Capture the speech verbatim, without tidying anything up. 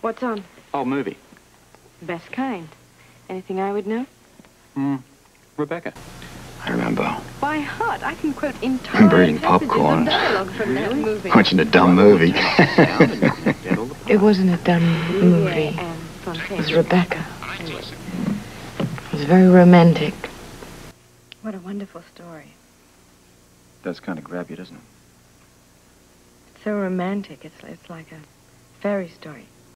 What's on? Oh, movie. Best kind. Anything I would know? Hmm. Rebecca. I remember. By heart, I can quote entire Remember eating popcorn. dialogue from that movie. Watching a dumb movie. It wasn't a dumb movie. It was Rebecca. It was very romantic. What a wonderful story. Does kind of grab you, doesn't it? It's so romantic. It's, it's like a fairy story.